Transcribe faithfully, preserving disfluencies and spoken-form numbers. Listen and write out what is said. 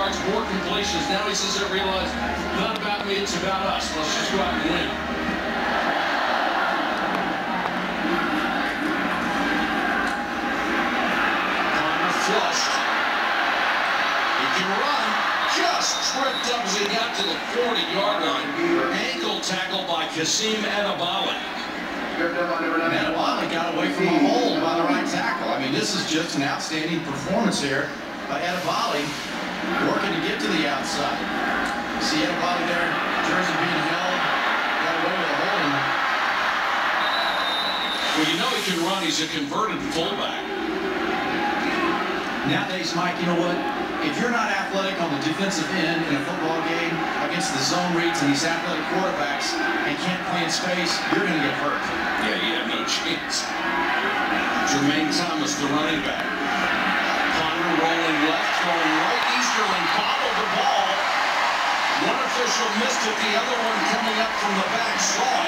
yards, more completions. Now he says, I realize, not about me, it's about us. Let's just go out and win. Connor flushed. He can run. Just tripped up as he got to the forty-yard line. Ankle tackle by Kasim Edebali. Edebali got away from a hold by the right tackle. I mean, this is just an outstanding performance here by Edebali, working to get to the outside. You see Edebali there, jersey being held, got away with a holding. Well, you know he can run. He's a converted fullback. Nowadays, Mike, you know what? If you're not athletic on the defensive end in a football game against the zone reads and these athletic quarterbacks and can't play in space, you're going to get hurt. Yeah, you have no chance. Jermaine Thomas, the running back. Connor rolling left, throwing right. Easterling bobbled the ball. One official missed it, the other one coming up from the back saw it.